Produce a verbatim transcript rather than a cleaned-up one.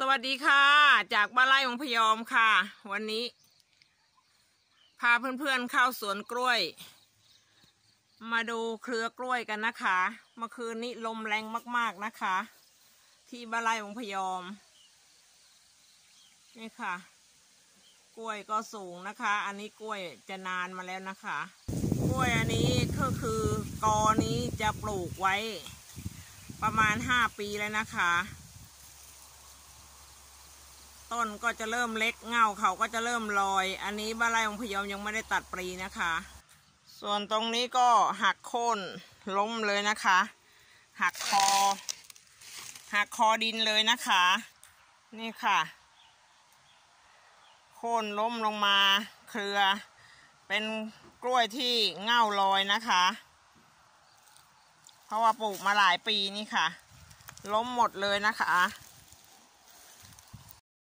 สวัสดีค่ะจากบ้านไร่ของพยอมค่ะวันนี้พาเพื่อนๆเข้าสวนกล้วยมาดูเครือกล้วยกันนะคะเมื่อคืนนี้ลมแรงมากๆนะคะที่บ้านไร่ของพยอมนี่ค่ะกล้วยก็สูงนะคะอันนี้กล้วยจะนานมาแล้วนะคะกล้วยอันนี้ก็คือกอนี้จะปลูกไว้ประมาณห้าปีแล้วนะคะต้นก็จะเริ่มเล็กเงาเขาก็จะเริ่มลอยอันนี้บ้านไร่ของพยอมยังไม่ได้ตัดปลีนะคะส่วนตรงนี้ก็หักโค่นล้มเลยนะคะหักคอหักคอดินเลยนะคะนี่ค่ะโค่นล้มลงมาเครือเป็นกล้วยที่เง่าลอยนะคะเพราะว่าปลูกมาหลายปีนี่ค่ะล้มหมดเลยนะคะ